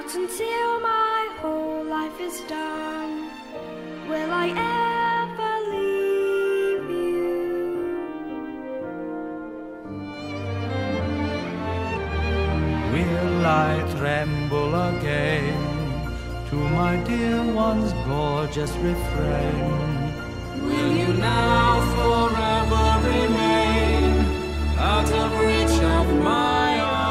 Not until my whole life is done will I ever leave you. Will I tremble again to my dear one's gorgeous refrain? Will you now forever remain out of reach of my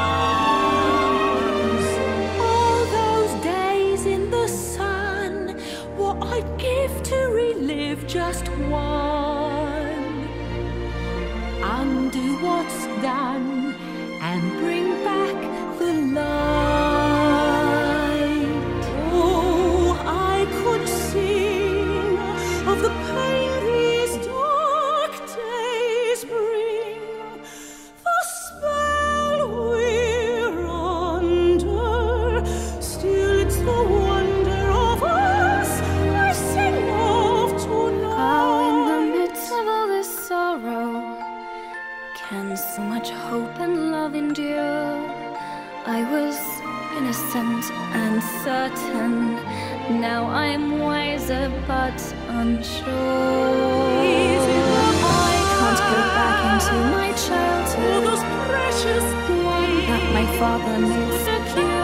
arms? All those days in the sun, what I'd give to relive just one. Undo what's done and bring back the light. Oh, I could sing of the pain these dark days bring, the spell we're under. Still, it's the wonder of us I sing of tonight. How in the midst of all this sorrow can so much hope and love endure? I was innocent and certain, now I am wiser but unsure. I can't go back into my All childhood those precious days that my father made secure.